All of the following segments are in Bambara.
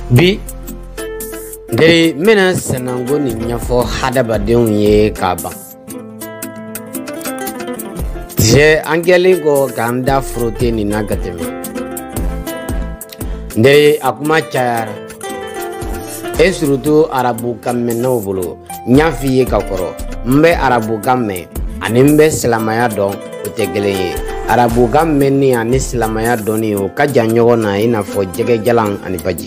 Bi de mena sanango ni nyafo hadabadenw ye kaba je angeli go ganda fruite ni nagatemi de akuma chayar esrutu arabu kamme no bolo nyafi ye kakoro mbe arabu kamme animbe selamaya don utegele arabu kamme ni ani selamaya doni o kajanyo na ina fo jege jalan ani baji.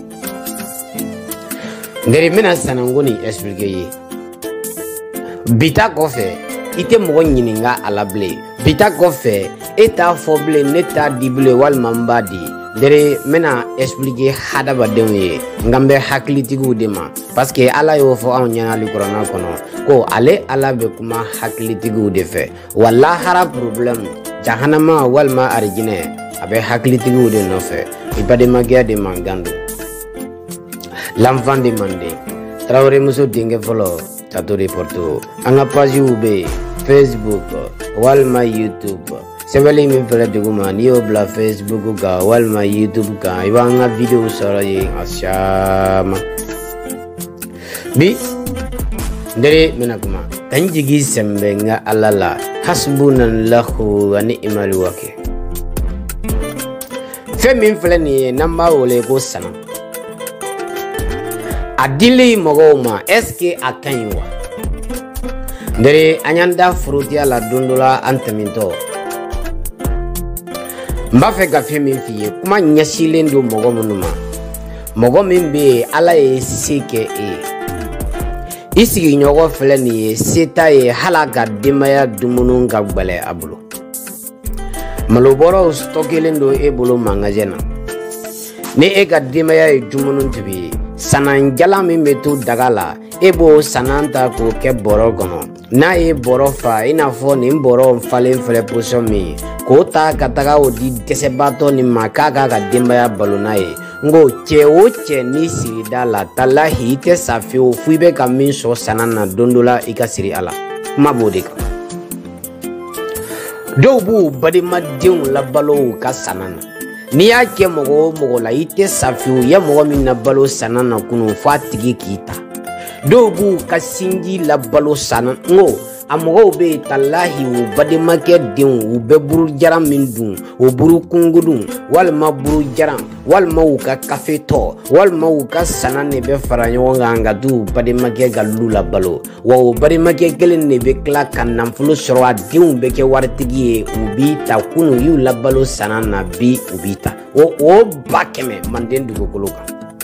Nderi mena sanangoni expliquer ye bita kofe ite mogo nyininga alable bita kofe eta foble neta dible wal mambadi nderi mena expliquer hadabadenw ye ngambe haklitigu dema parce que ala yo fo an nyana li corona kono ko ale ala be kuma haklitigu de fe walla hara problem jahannama walma arjine abe haklitigu de no fe ibade magia de mangandu. L'enfant demandé Traoré muso dingue folo tato reporto anga page ube Facebook walma YouTube sebali min fele duguma ni obla Facebook ga walma YouTube ga ibanga video sara ye ashama bi ndere menakuma tanjigi sembenga alala hasbunallahu wa ni'mal wakil femin fele ni namba ole ko sana adili mogoma eske akanywa ndere anyanda frutia la dondola antaminto mbafe gafe min fiye kuma nyasilen do mogomunuma mogomin be ala ye sike isigi nyogo fele ni seta ye halaga dimaya dumunun gagbale abulo maloboro stokelen do ebolo mangajena ne ega dimaya ye dumunun tibi sanan jala min be to dagala ebo sananta ko ke boro gono na e boro fa ina fo ni boro falen fele position mi ko ta kataga o di desebato ni makaka ga dembaya balona e ngo che o che ni sirida la talahi te safi o fuibe ka min so sanana dondola ikasiri ala mabodika dobu badi madin la balo ka sanana ni ya ke mogo la ite safiu ya mogo min na balo sanana kunu fatigi kita dobu kasingi la balo sanan ngo amogo be tallahi u bade make din u be buru jaram min dun u buru kungudun wal ma buru jaram wal ma u ka cafe to wal ma u ka sanane be faranyo nganga du bade make galu la balo wa u bade make gelen ne be kla kanam fulu sorwa din be ke wartigi u bi ta kunu yu la balo sanana bi ubita o bakeme manden dugo koloka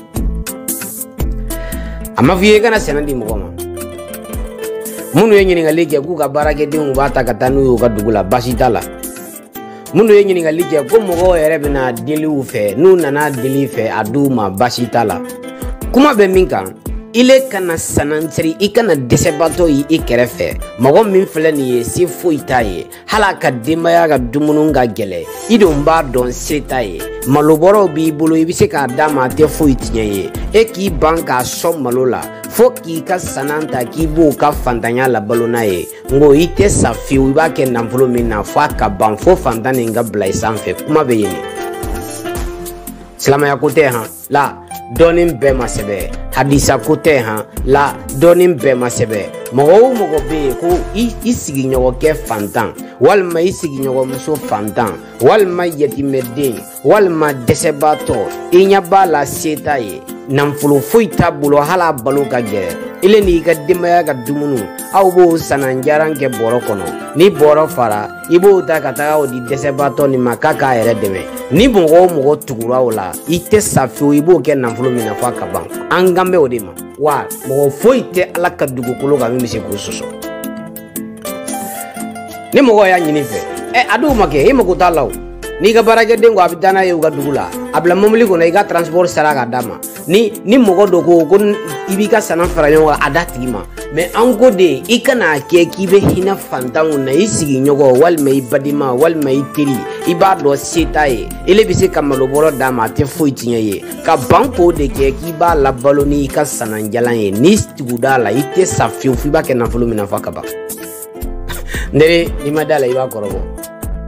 ama fiye kana sanandi mogoma munu yenyi ngalike ku ka barake din bata katanu yo ka dugula basitala munu yenyi ngalike ko mogo ere bina dili ufe nu nana dili fe aduma basitala kuma be minka ile kana sanantri ikana desebato yi ikerefe mogo min fele ni si fuitaye halaka demaya ga dumununga gele ido mba don setaye maloboro bi bulu ibise ka dama te fuitinye e ki banka so malola foki ka sananta ki bo ka fantanya la balona ye ngo ite safi uba ke namfulo mina fa ka ban fo fantane nga blai sanfe kuma be yini salama ya kote ha la donin be masebe hadisa kote ha la donin be masebe mogo be ko isigi nyogo ke fantan walma isigi nyogo muso fantan walma yetimedin walma desebato inyaba la seta ye namfulo foita bulo hala balo ka gere ile ni ka dimaya ka dumunu aw bo sananjaran ke boro kono ni boro fara ibo ta kata o di desebato ni makaka ere deme ni mogo tugura wala ite safi ibo ke namfulo mina fa ka ban angambe odema wa mogo foite ala ka dugu kolo ka mi se ko soso ni mogo ya nyini fe adu make e mogo talaw ni ga barage dengo abidana ye uga dugula abla momli ko na iga transport saraga dama ni mogo do ko ibika sanan faranyo adatima me ango de ikana ke kibe hina fantangu na isigi nyogo wal mai badima wal mai tiri ibado setaye ile bise kamalo boro dama te foitinye ye ka banko de ke kiba la baloni ka sanan jalan ye ni studa la ite safiu fiba ke na fulu mina fakaba ndere ni madala iba korobo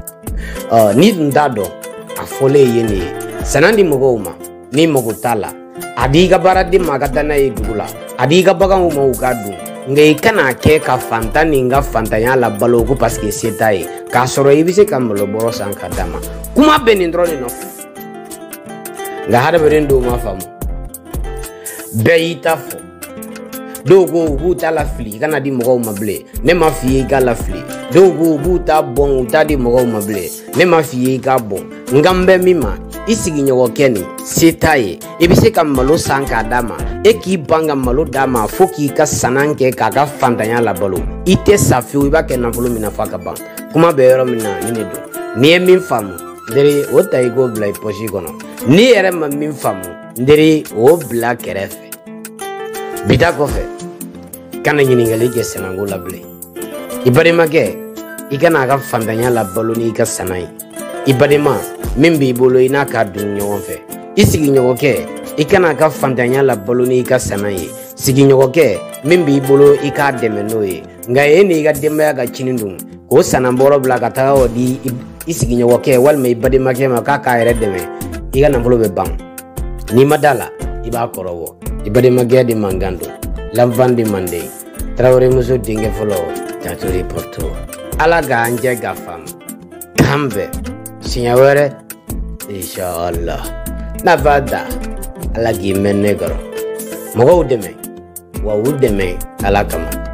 ni ndado afole yene sanandi mogo uma ni mogo tala adi ka bara di magata na ye dugula adi ka bagan ma u ka dun ngai kana ke ka fanta ninga fanta ya la balo ko parce que c'est taille ka soro ibise kam lo boro san ka dama kuma benin drone no nga hada berendo ma famu beita fo dogo buta la fli kana di mogo mable ne ma fiye ka la fli dogo buta bon uta di mogo mable ne ma fiye ka bon ngambe mima isigi nyogo keni setaye ibise ka malo sanka dama eki banga malo dama foki ka sananke kaka fantanya la balo ite safi iba ke na vulu mina faka bang kuma be yoro mina ni do ni min famu ndere o tay go blay poshi kono ni ere ma min famu ndere o bla kerefe bita ko fe kana nyini ngali ke senango la ble ibadema ke ikana ka fantanya la balo ni ka sanai ibadema mimbi bolo ina ka dun ɲɔgɔn fɛ isigi ɲɔgɔn kɛ ikana ka fantanya la balo ni ka sana ye sigi ɲɔgɔn kɛ mimbi bolo ika dɛmɛ n'o ye nka e ni ka denbaya ka cini dun ko sanabɔrɔ bila ka taga o di isigi ɲɔgɔn kɛ walima i bademakɛ ma k'a k'a yɛrɛ dɛmɛ i ka nafolo bɛ ban n'i ma da la i b'a kɔrɔbɔ i bademakɛ de mankan don l'enfant de mande Traoré muso denkɛ fɔlɔ Tatori Porto ala k'an jɛ ka faamu kan bɛɛ siɲɛ wɛrɛ inshallah nafada ala k'i mɛn ne kɔrɔ mɔgɔw dɛmɛ wa u dɛmɛ ala kama